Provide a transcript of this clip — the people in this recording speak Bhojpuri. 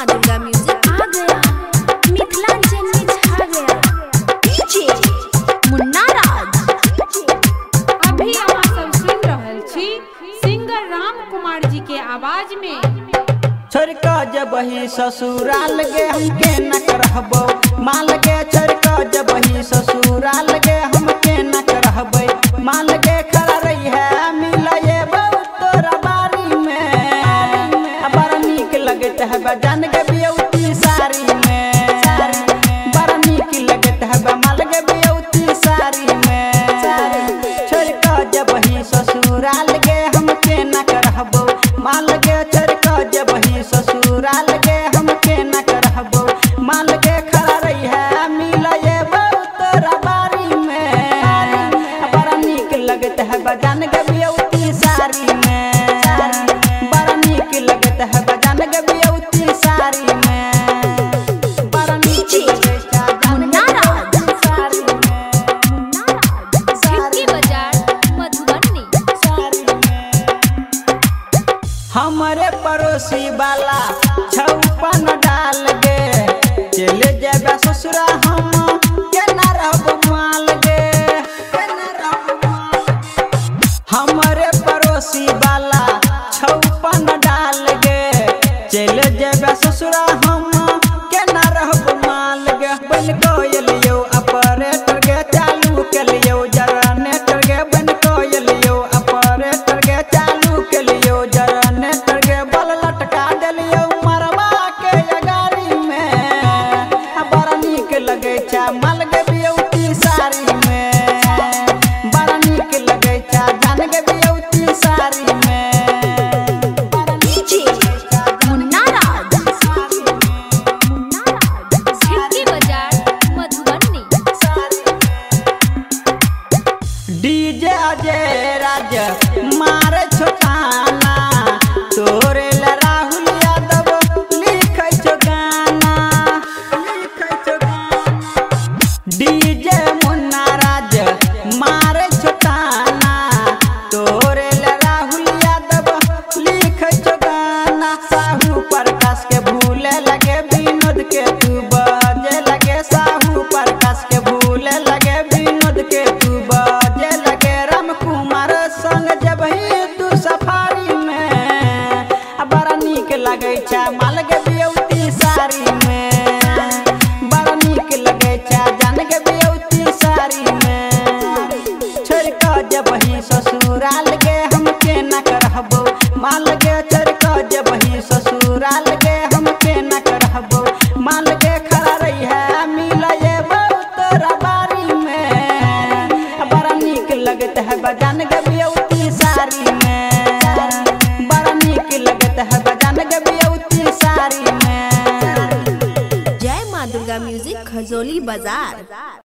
माँ दुर्गा म्यूजिक आ गया, मिथिलांचल में छा गया। डीजे मुन्ना राज। अभी अहाँ सब सुन रहल छी सिंगर राम कुमार जी के आवाज में। छोड़का जब ही ससुराल गे हमके न करहबो माल गे, छोड़का जब ही ससुराल गे हमके न करहबै माल गे। खड़ा रही है मिलये बहुत तोरा बारी में, बड़ा नीक लगत है बजान गे बियौती सारी में, बड़ा नीक लगत है माल गे बियौती सारी में। छोड़का जब ही ससुराल गे हमके न करहबो माल गे, छोड़का जब ही ससुराल गे हमके न करहबो माल गे। खड़ा रही है मिलये बहुत तोरा बारी में, बड़ा नीक लगत है बजान गे बियौती सारी में, बड़ा नीक लगत है बजान गे बियौती सारी में, बड़ा नीक लगत है मुन्ना राज। सारी में, सिटी बाजार मधुबनी। हमारे पड़ोसी वाला छौपन डाल गे चले जाबे ससुरा हम केना रहब माल गे, हमारे पड़ोसी वाला छौपन डाल गे चले जाबे ससुरा हम केना रहब माल गे। बन कोयलियो ऑपरेटर गे चालू के लियो जनरेटर गे, बन कोयलियो ऑपरेटर गे चालू के लियो जनरेटर गे। बल लटका देलियो मरवा के अगारी में, बड़ा नीक लगे छा माल गे बियौती सारी में, बड़ा नीक लगे छा जान गे बियौती सारी में। डीजे मुन्ना राज। सिटी बाजार मधुबनी। डीजे अजय राज मारे छोटाना तोरे ला राहुल यादव लिखै छो गाना, डीजे मुन्ना राज मारे छोटाना तोरे ला राहुल यादव लिखै छो गाना। साहू प्रकाश के भूले लगे विनोद के तू बजे लगे, साहू प्रकाश के भूले लगे विनोद के तू बजे लगे। राम कुमार संग जब ही तू सफारी में, बड़ा नीक लगे छा माल गे बियौती सारी में, बड़ा नीक लगे छा जान गे बियौती सारी में। छोड़का जब ही ससुराल गे हमके न करहबो माल गे, छोड़का जब ही ससुराल गे हमके न करहबो माल गे। खड़ा रही है मिलये बहुत तोरा बारी में, बड़ा नीक लगत है बजान गे बियौती सारी में, बड़ा नीक लगत है बजान गे बियौती सारी में। जय माँ दुर्गा म्यूजिक खजोली बाजार।